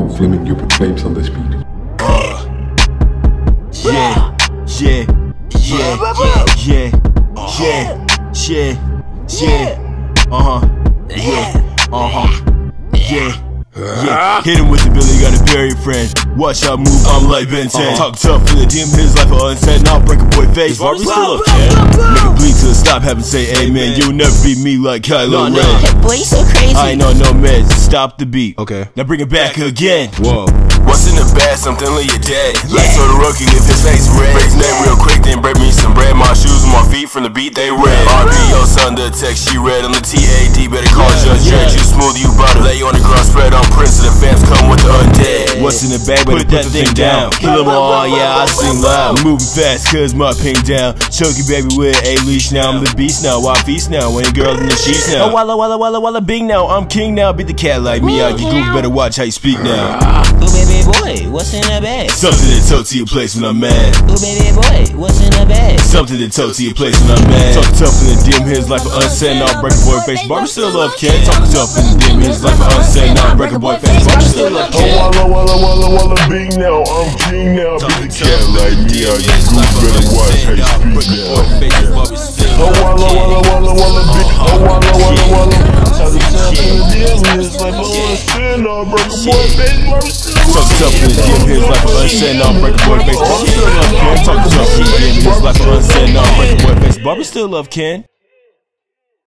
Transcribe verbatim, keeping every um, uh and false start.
Now Flemming, you put flames on this beat. Uh, yeah, yeah, yeah, yeah, yeah, yeah, yeah, uh-huh, yeah, uh-huh, yeah. Yeah, hit him with the Billy, got a Perry friend. Watch how I move, I'm like Ben ten. uh-huh. Talk tough in the D M, his life for unsaid. Now I'll break a boy face. Barbie still up, kid. Make a bleed till it stop, have him say amen. You'll never beat me like Kylo Ren. Hey boy, you so crazy. I ain't on no meds, stop the beat. Okay, now bring it back again. Whoa. What's in the bag? Something like your dad. Lights on the rookie, if his face red. Break his neck real quick, then break me some bread. My shoes and my feet from the beat, they red. R B O son, the text she read on the T A D. Better call Judge Dredd. You smooth, you butter. Lay on the ground, spread on Prince of the fans. Come with the undead. What's in the bag? Better put that thing down. Kill them all, yeah, I sing loud. Moving fast, cause my ping down. Chunky baby with a leash now. I'm the beast now, I feast now. Ain't girls in the sheets now. Oh, walla, walla, walla, walla, bing now. I'm king now. Beat the cat like me. I get goofy, better watch how you speak now. Ooh, baby boy, what's in the bag? Something to tote to your place when I'm mad. Ooh, baby boy, what's in the bag? Something to tote to your place when I'm mad. Talk tough in the D M, his life for unsaid. Now break a boy face. Barbie still love Ken. Talk tough in the D M, his life for unsaid. Now break a boy face. Barbie still love Ken. Walla walla walla walla bing now, I'm king now. Beat the cat like me, I get goofy, better watch how you speak now. Oh walla walla walla walla bing, oh walla walla walla. Tell the tough in the D M, his life for unsaid. Now break a boy face, Barbie still love Talk tough in the D M, his life for unsaid. Now break a boy face. Barbie still love Ken. Talk tough in the D M, his life for unsaid. Now break a boy face. Barbie still love Ken.